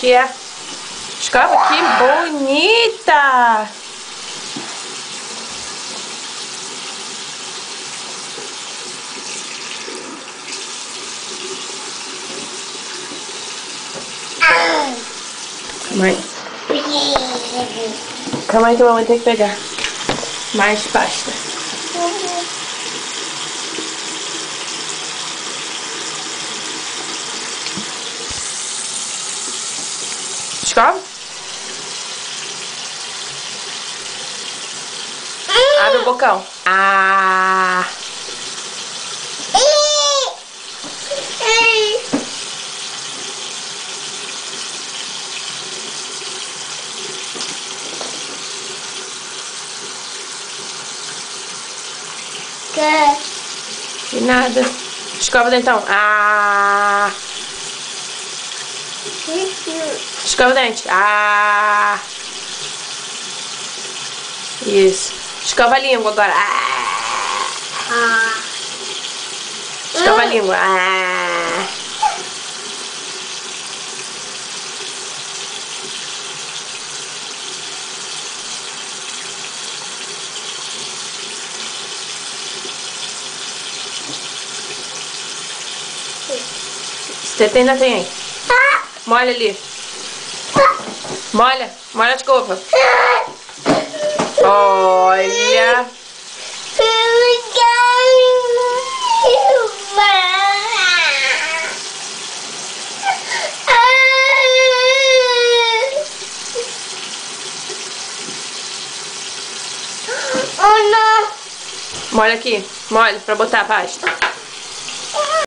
que é. Escova, que bonita! Mãe. Calma aí que a mamãe tem que pegar mais pasta. Escova. Abre o bocão. Ah! De nada. Escova o dentão. Ah! Escova o dente. Ah! Isso. Escova a língua agora. Ah! Escova a língua. Ah! Você ainda tem aí. Molha ali. Molha. Molha a escova. Olha. Molha aqui. Molha pra botar a pasta.